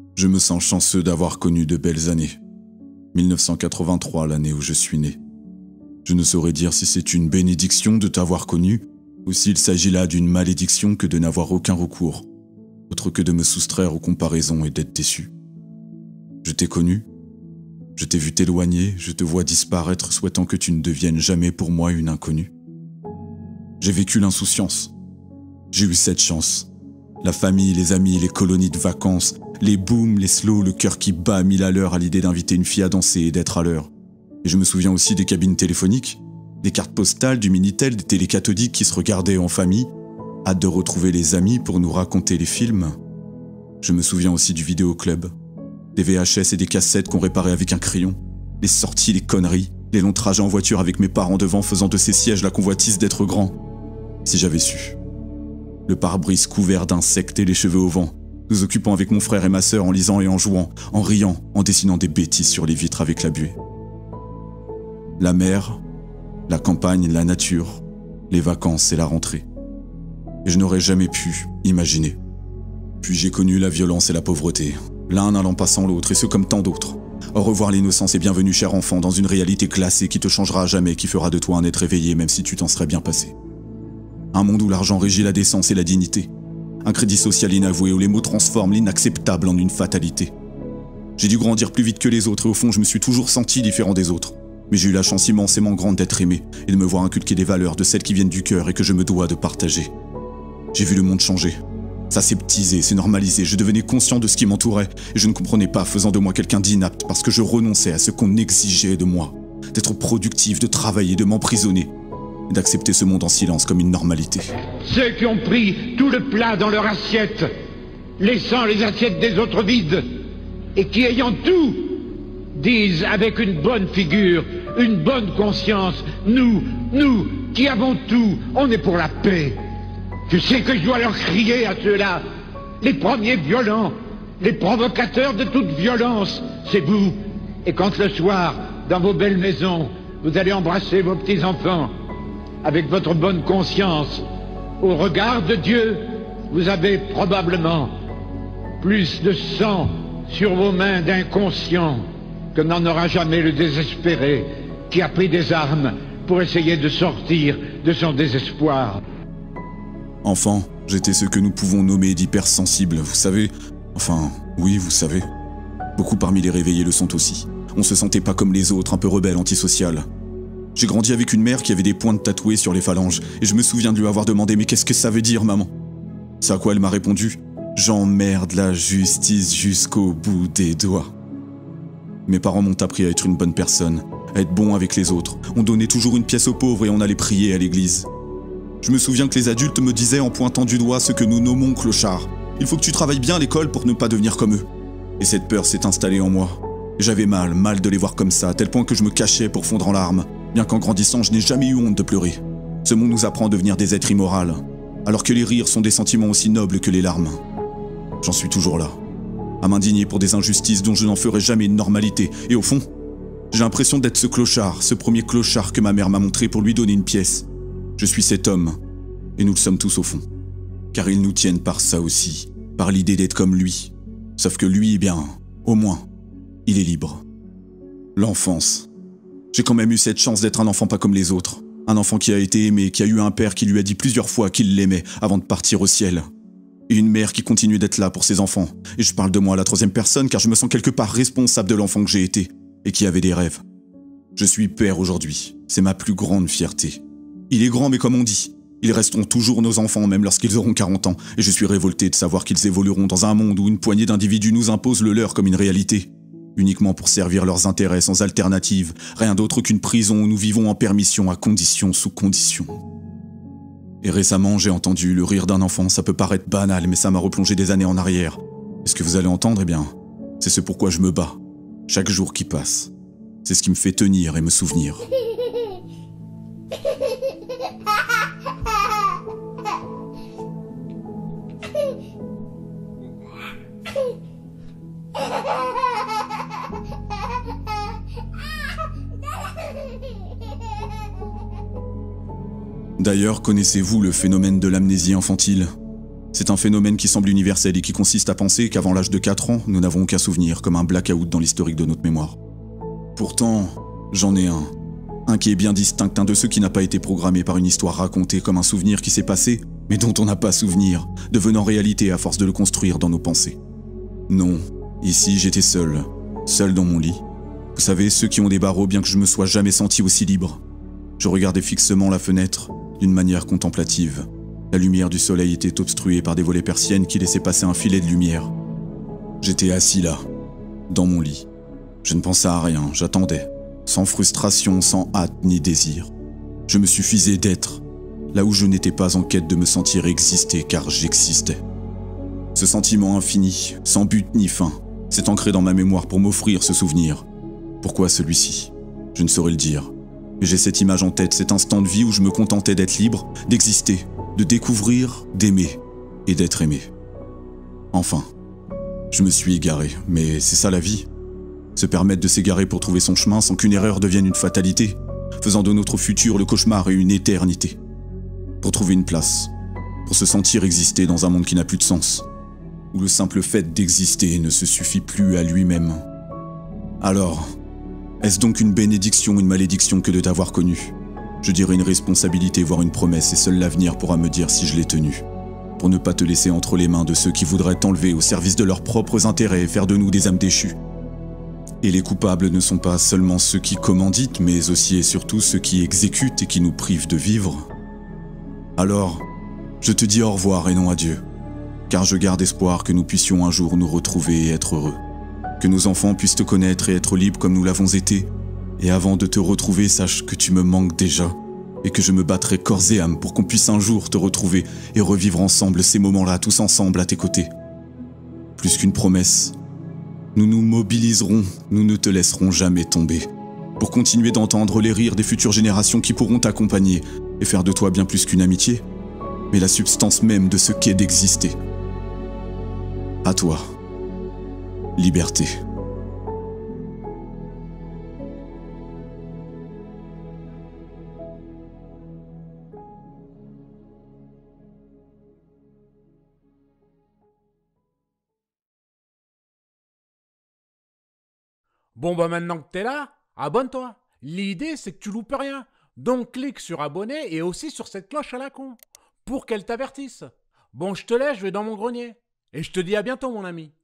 Je me sens chanceux d'avoir connu de belles années. 1983, l'année où je suis né. Je ne saurais dire si c'est une bénédiction de t'avoir connu, ou s'il s'agit là d'une malédiction que de n'avoir aucun recours, autre que de me soustraire aux comparaisons et d'être déçu. Je t'ai connu, je t'ai vu t'éloigner, je te vois disparaître souhaitant que tu ne deviennes jamais pour moi une inconnue. J'ai vécu l'insouciance. J'ai eu cette chance. La famille, les amis, les colonies de vacances, les booms, les slows, le cœur qui bat à 1000 à l'heure à l'idée d'inviter une fille à danser et d'être à l'heure. Et je me souviens aussi des cabines téléphoniques, des cartes postales, du Minitel, des télés cathodiques qui se regardaient en famille. Hâte de retrouver les amis pour nous raconter les films. Je me souviens aussi du vidéoclub, des VHS et des cassettes qu'on réparait avec un crayon, les sorties, les conneries, les longs trajets en voiture avec mes parents devant faisant de ces sièges la convoitise d'être grand. Si j'avais su. Le pare-brise couvert d'insectes et les cheveux au vent, nous occupant avec mon frère et ma sœur en lisant et en jouant, en riant, en dessinant des bêtises sur les vitres avec la buée. La mer, la campagne, la nature, les vacances et la rentrée. Et je n'aurais jamais pu imaginer. Puis j'ai connu la violence et la pauvreté, l'un n'allant pas sans l'autre, et ce comme tant d'autres. Au revoir l'innocence et bienvenue cher enfant dans une réalité classée qui te changera à jamais, qui fera de toi un être éveillé même si tu t'en serais bien passé. Un monde où l'argent régit la décence et la dignité. Un crédit social inavoué où les mots transforment l'inacceptable en une fatalité. J'ai dû grandir plus vite que les autres et au fond je me suis toujours senti différent des autres. Mais j'ai eu la chance immensément grande d'être aimé et de me voir inculquer des valeurs, de celles qui viennent du cœur et que je me dois de partager. J'ai vu le monde changer. S'aseptiser, se normaliser, je devenais conscient de ce qui m'entourait et je ne comprenais pas, faisant de moi quelqu'un d'inapte parce que je renonçais à ce qu'on exigeait de moi. D'être productif, de travailler, de m'emprisonner. Et d'accepter ce monde en silence comme une normalité. Ceux qui ont pris tout le plat dans leur assiette, laissant les assiettes des autres vides, et qui, ayant tout, disent avec une bonne figure, une bonne conscience, nous qui avons tout, on est pour la paix. Je sais que je dois leur crier à ceux-là, les premiers violents, les provocateurs de toute violence, c'est vous. Et quand le soir, dans vos belles maisons, vous allez embrasser vos petits-enfants, avec votre bonne conscience, au regard de Dieu, vous avez probablement plus de sang sur vos mains d'inconscient que n'en aura jamais le désespéré qui a pris des armes pour essayer de sortir de son désespoir. Enfant, j'étais ce que nous pouvons nommer d'hypersensibles, vous savez. Enfin, oui, vous savez. Beaucoup parmi les réveillés le sont aussi. On se sentait pas comme les autres, un peu rebelle, antisocial. J'ai grandi avec une mère qui avait des pointes tatouées sur les phalanges, et je me souviens de lui avoir demandé « Mais qu'est-ce que ça veut dire, maman ?» C'est à quoi elle m'a répondu « J'emmerde la justice jusqu'au bout des doigts. » Mes parents m'ont appris à être une bonne personne, à être bon avec les autres. On donnait toujours une pièce aux pauvres et on allait prier à l'église. Je me souviens que les adultes me disaient en pointant du doigt ce que nous nommons clochards. « Il faut que tu travailles bien à l'école pour ne pas devenir comme eux. » Et cette peur s'est installée en moi. J'avais mal de les voir comme ça, à tel point que je me cachais pour fondre en larmes. Bien qu'en grandissant, je n'ai jamais eu honte de pleurer. Ce monde nous apprend à devenir des êtres immoraux, alors que les rires sont des sentiments aussi nobles que les larmes. J'en suis toujours là, à m'indigner pour des injustices dont je n'en ferai jamais une normalité. Et au fond, j'ai l'impression d'être ce clochard, ce premier clochard que ma mère m'a montré pour lui donner une pièce. Je suis cet homme, et nous le sommes tous au fond. Car ils nous tiennent par ça aussi, par l'idée d'être comme lui. Sauf que lui, eh bien, au moins, il est libre. L'enfance. J'ai quand même eu cette chance d'être un enfant pas comme les autres. Un enfant qui a été aimé, qui a eu un père qui lui a dit plusieurs fois qu'il l'aimait avant de partir au ciel. Et une mère qui continue d'être là pour ses enfants. Et je parle de moi à la troisième personne car je me sens quelque part responsable de l'enfant que j'ai été et qui avait des rêves. Je suis père aujourd'hui. C'est ma plus grande fierté. Il est grand mais comme on dit, ils resteront toujours nos enfants même lorsqu'ils auront 40 ans. Et je suis révolté de savoir qu'ils évolueront dans un monde où une poignée d'individus nous impose le leur comme une réalité. Uniquement pour servir leurs intérêts sans alternative, rien d'autre qu'une prison où nous vivons en permission à condition sous condition. Et récemment, j'ai entendu le rire d'un enfant, ça peut paraître banal, mais ça m'a replongé des années en arrière. Et ce que vous allez entendre, eh bien, c'est ce pourquoi je me bats, chaque jour qui passe. C'est ce qui me fait tenir et me souvenir. D'ailleurs, connaissez-vous le phénomène de l'amnésie infantile ? C'est un phénomène qui semble universel et qui consiste à penser qu'avant l'âge de 4 ans, nous n'avons aucun souvenir, comme un blackout dans l'historique de notre mémoire. Pourtant, j'en ai un. Un qui est bien distinct, un de ceux qui n'a pas été programmé par une histoire racontée comme un souvenir qui s'est passé, mais dont on n'a pas souvenir, devenant réalité à force de le construire dans nos pensées. Non, ici j'étais seul dans mon lit. Vous savez, ceux qui ont des barreaux bien que je me sois jamais senti aussi libre. Je regardais fixement la fenêtre, d'une manière contemplative. La lumière du soleil était obstruée par des volets persiennes qui laissaient passer un filet de lumière. J'étais assis là, dans mon lit. Je ne pensais à rien, j'attendais, sans frustration, sans hâte ni désir. Je me suffisais d'être, là où je n'étais pas en quête de me sentir exister, car j'existais. Ce sentiment infini, sans but ni fin, s'est ancré dans ma mémoire pour m'offrir ce souvenir. Pourquoi celui-ci? Je ne saurais le dire. Mais j'ai cette image en tête, cet instant de vie où je me contentais d'être libre, d'exister, de découvrir, d'aimer et d'être aimé. Enfin, je me suis égaré, mais c'est ça la vie. Se permettre de s'égarer pour trouver son chemin sans qu'une erreur devienne une fatalité, faisant de notre futur le cauchemar et une éternité. Pour trouver une place, pour se sentir exister dans un monde qui n'a plus de sens, où le simple fait d'exister ne se suffit plus à lui-même. Alors, est-ce donc une bénédiction ou une malédiction que de t'avoir connu? Je dirais une responsabilité, voire une promesse, et seul l'avenir pourra me dire si je l'ai tenue. Pour ne pas te laisser entre les mains de ceux qui voudraient t'enlever au service de leurs propres intérêts et faire de nous des âmes déchues. Et les coupables ne sont pas seulement ceux qui commanditent, mais aussi et surtout ceux qui exécutent et qui nous privent de vivre. Alors, je te dis au revoir et non adieu, car je garde espoir que nous puissions un jour nous retrouver et être heureux. Que nos enfants puissent te connaître et être libres comme nous l'avons été. Et avant de te retrouver, sache que tu me manques déjà, et que je me battrai corps et âme pour qu'on puisse un jour te retrouver et revivre ensemble ces moments-là, tous ensemble à tes côtés. Plus qu'une promesse, nous nous mobiliserons, nous ne te laisserons jamais tomber, pour continuer d'entendre les rires des futures générations qui pourront t'accompagner et faire de toi bien plus qu'une amitié, mais la substance même de ce qu'est d'exister. À toi, liberté. Bon bah maintenant que t'es là, abonne-toi. L'idée c'est que tu loupes rien. Donc clique sur abonner et aussi sur cette cloche à la con, pour qu'elle t'avertisse. Bon je te laisse, je vais dans mon grenier. Et je te dis à bientôt mon ami.